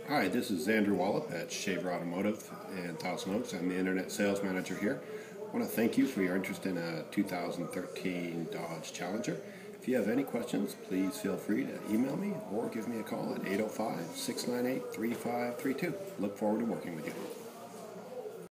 Hi, this is Andrew Wallop at Shaver Automotive in Thousand Oaks. I'm the Internet Sales Manager here. I want to thank you for your interest in a 2013 Dodge Challenger. If you have any questions, please feel free to email me or give me a call at 805-698-3532. Look forward to working with you.